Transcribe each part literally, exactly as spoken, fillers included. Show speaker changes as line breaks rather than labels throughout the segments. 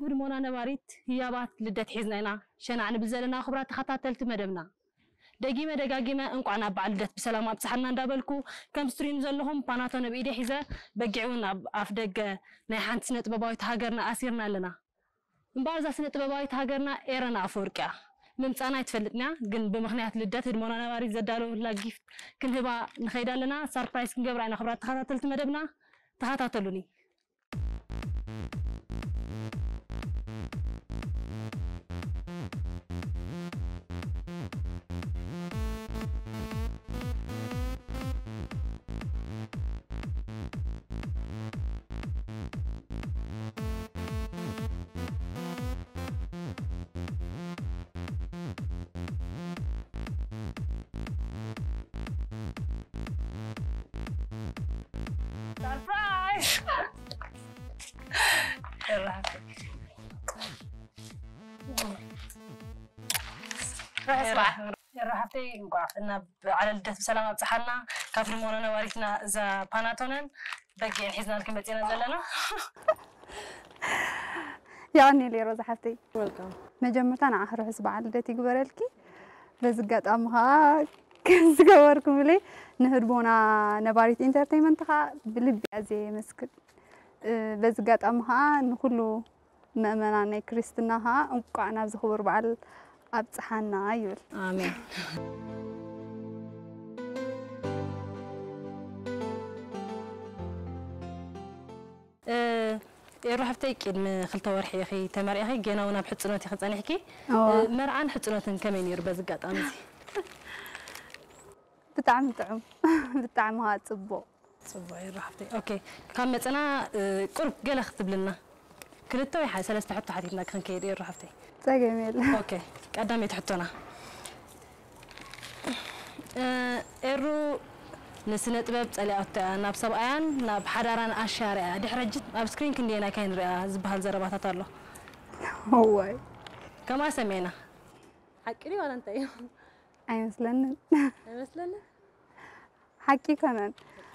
هرمونا نباريت هي بات لدت حزننا شنا عن بزلنا خبرات خطاتلت مدبنا دقيمة دقاقيمة انقو عنا بعلدت بسلامة بسحرنا ندابلكو كم ستريم زلهم باناتونا بإيدي حزة بقعونا أفدق نايحان سنة بابايت هاجرنا أسيرنا لنا مبارزة سنة بابايت هاجرنا إيرنا أفوركا ممتانا يتفلتنا قن بمخنيات لدت هرمونا نباريت زدالو لا جيفت كن هبا نخيدا لنا ساربرايز كن قبرعنا خبرات خطاتلت مدبنا تخطاتلوني Surprise! يلا يلا حبتي نقع إن على الدث بسلامة بصحنا كافر مونا نواريتنا إذا باناتونن بقي حزنا لكم بتينا زلنا
يعني لي روز حبتي
ويلكم
مجمعتنا عهر حسب على الدتي قبرلكي بس قد أمها كنت قوركم لي نهربونا نباريت انترتينمنت خا بلبي أزي مسكت بس قد أمها نخلو مأمنا كريستناها وقعنا بزخبر بعل أبصحنا أيول
آمين يروح فتيك إن خلطة ورحي أخي تمر أخي جينا ونا بحط نوتي خلص أنا حكي مرعان حط نوتن كمان يربى زقات أمزي
بتعم بتعم بتعم هاد صبو
صبو يروح فتي أوكي كان مثلا قرب جل أختب لنا كنت توي حاجة سلست تحط حديثنا كان كيري يروح فتي
جميل
أوكي قدامي تحطونا إيرو نسنة طباب طلعت ناب سبعان ناب حراران الشارع دحرجت اب سكرين كندينا كاين رأى زبها الزربات تطلع
هو
كما سمينا حكيلي ولا انت اي
مثلا
اي مثلا
حكي كمان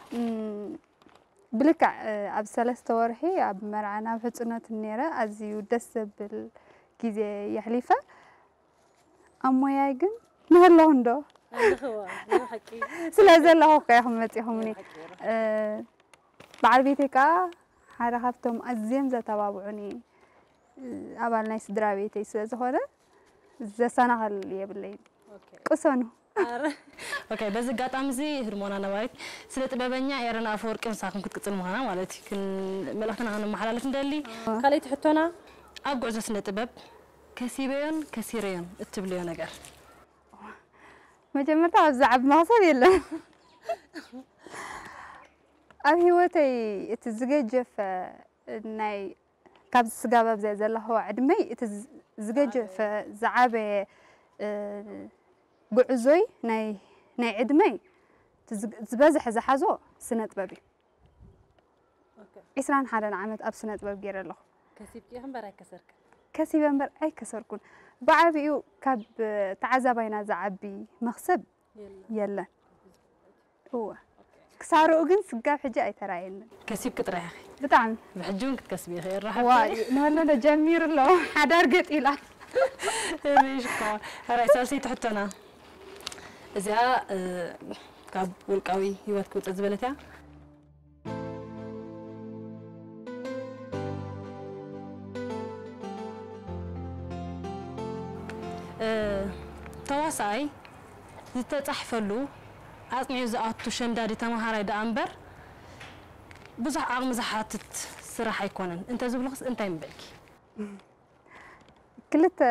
بلك اب ثلاث ورحي اب مرعنا فصنت النيره ازيو دس بالغيزه يحليفه امويا ግን نهلو ندو
هو حكي
سلازل الله كيهم متيهمني ا بعربيتك حدا خفتم ازيم زتبابعني ابال نايس دراويتي سلازهوره زسناهل يبلي اوكي قسنو
اوكي بس قاطام زي هرمونا نوايت سለ ጥበበኛ يرنا افورق مساكن كتقصل مهنا مالتي كن ملختنا انا محلالت ندلي خليت حطونا اقعز سለ ጥበብ كسيبين كسيرين اتبليو ነገር
مجمرت أبزعب مصر يلا أبي وتي تزجج في ناي كابز سجابة بزي زلا هو عدمي تزجج في زعابة قعزوي ناي ناي عدمي تزبزح زحزو سنة بابي إسران حدا عملت أب سنة باب غير له
كسيب كيهم برا كسرك
كسيب بر أي كسركون بعبيو كاب تعذبينا زعبي مخسب يلا يلا هو كسارو أجن سجاب حاجة أي تراين
كسيب كتر يا أخي
بتعمل
بحجون كتكسبي خير راح
واي نهلا جمير الله حدار قت إله
ليش كمان هراي سالسي تحطنا إذا كاب والقوي يوتكو تزبلتها تواصاي زتتصحفلو أصنعي زأتو شمدادي تمهاري دا أمبر بزح عقم زحاتت صراحة يكونن انت زبلغس انت ينبعك
كلت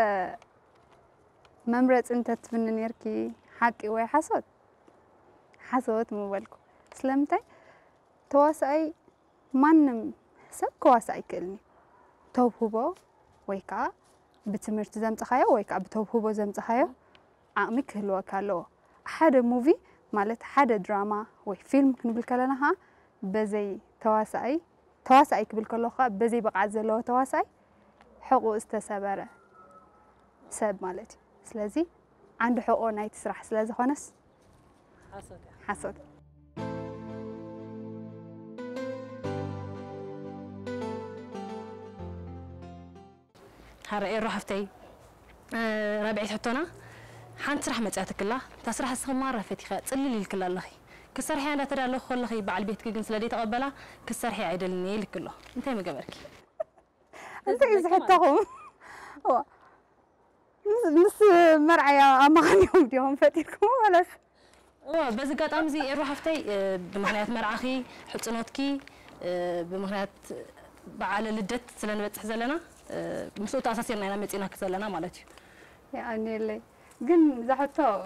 ممرت انت تفنن يركي حقي وي حسود حسود موبالكو سلامتي تواصاي مانم سب كواساي كلني توبهبو ويكا بتمرت زمصخايو ويكا بتوبهبو زمصخايو عقمي كهلو كالو حدا موفي مالت حدا دراما وي فيلم كنبل كلناها بزي تواساي تواساي كبل كلوخا بزي بقعد زلو تواساي حقوق استسبره سب مالتي سلازي عنده حقوق نايت سرح سلازي خونس حسد حسد
هرأي روح حفتي ربعي حطونا حنت رح متأتك الله تسرح السخم مرة فتيخة تقلل الكل الله كسرحي أنا ترى له خل خي بعد بيتك جنس لدي تقبله كسرحي عيدلني لك كله أنت ما جبرك
أنت إذا حطهم هو نص مرعى أما غنيهم ديهم فتيكم ولا
أوه بس قات أمزي روح حفتي بمهنيات مرعخي حط نوتكي بمهنيات بعلى لدت سلنا بتحزلنا مسؤول أساسي أنا متينا كسلنا مالتي
يعني اللي جن زحطه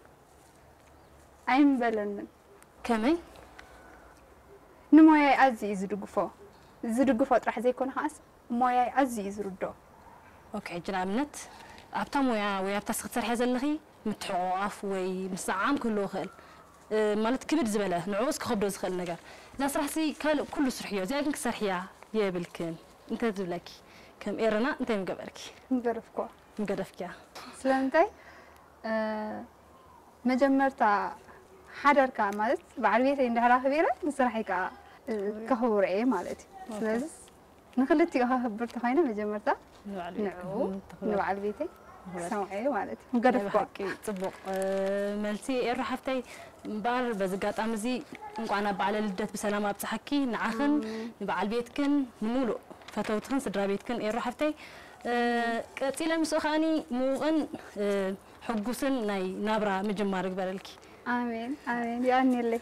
عين بلن
كمي
نموياي عزي يزرقفو زرقفو راح زي يكون خاص موياي عزي يزردو
اوكي جنا منت ابتا مويا ويا بتسخ تسرحي زلخي متحواف وي مسعام كله خل أه مالت كبد زبله نعوس كخبر زخل نجار لا سرحسي كل كله سرحيو زي كنك سرحيا يابلكن انت تبلكي كم ايرنا انت مقبركي
مقرفكو
مقرفكي
سلامتي أه مجمرتا حدرك مالت بعربيتي عند هلا خبيرة نصرحي كا كهور إيه مالتي لازم نخلتي أخبرت خاينة مجمرتا نعو نبعربيتي سمعي مالتي مقرف
كي تبق مالتي إيه رحفتي بار بزقات أمزي نقعنا بعلى لدت بسلامة بتحكي نعخن نبعربيتكن نمولو فتوتخن سدرابيتكن إيه رحفتي كتيلا مسوخاني موغن حقوسن ناي نابرا مجمارك برلكي
آمين آمين يعني اللي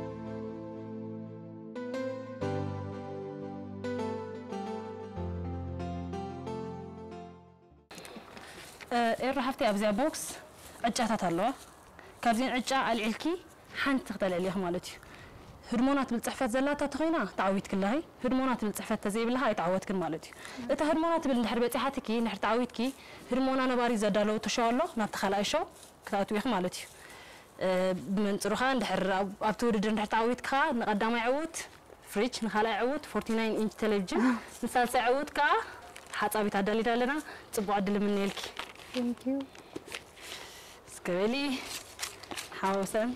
إيه رحفتي أبزع بوكس عجاتات الله كابزين عجا العلكي حنت تختل عليها مالتي هرمونات بالصحفات زلاتا تخينا تعويت كلها هرمونات بالصحفات تزيب لها يتعوت كل مالتي إنت هرمونات بالنحر بتحاتكي نحر تعويتكي هرمونا نباري زدالو تشالله نبتخلى شو كتاتو يخ مالتي من صرخان دحر أبتور درن دحر تعويت كا نقدام يعود فريج نخلى يعود تسعة وأربعين إنش تلفزيون نسال سعود كا حتى أبي تعدلي دالنا تبغى عدل من نيلكي.
Thank you.
سكبلي حاوسن.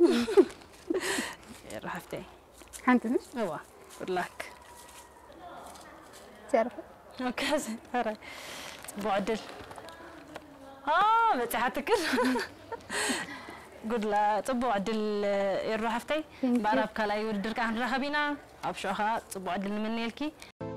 رحفتي.
حنتني؟
هو بالله.
تعرف؟
أوكي هراي تبغى عدل. آه بتحتك. قد لا تبغى عدل الرحفتي. بعرف كلا يودر كان رخبينا أبشوها تبغى عدل من نيلكي.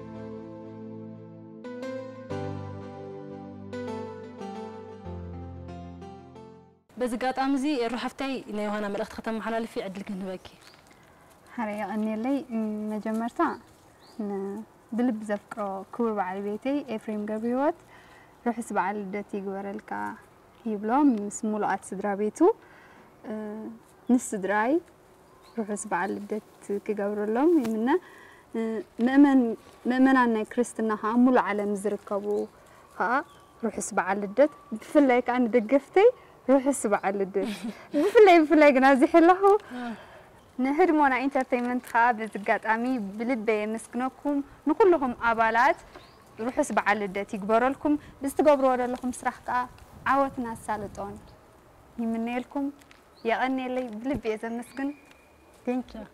بس قات أمزي الرحفتي نيوهنا ملأخت ختم محل في عدل كنت باكي.
هري أني لي مجمرتا بلب زفكرو كور بعربيتي إفريم قبيوت روح سبع لدتي قبرلكا يبلوم اسمولو آت سدرا بيتو أه نس سدراي روح سبع لدت كقبرلهم يمنا أه مؤمن مؤمنا كريستنا ها مولو عالم زركبو ها روح سبع لدت بفلاك أنا دقفتي روح سبع لدت بفلاي بفلاي نازي حلهو نهرمونا انترتينمنت خاب زقات امي بلبي مسكنكم نكلهم ابالات روحوا سبع لدت يكبروا لكم بس تقبروا لكم سرحكا عاوتنا سالطون يمني لكم يغني لي بلبي اذا مسكن ثانك يو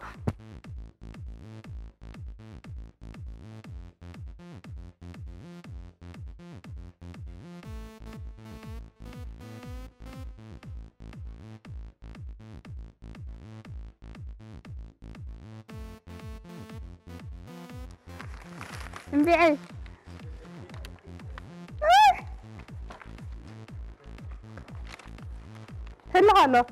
انبيعي هلا هلا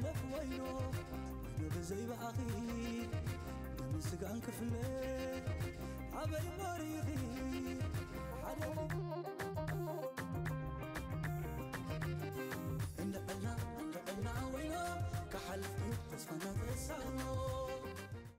حلف وينو وينو بزي بأخي دمسك عنك فلي عبي مريضي حدا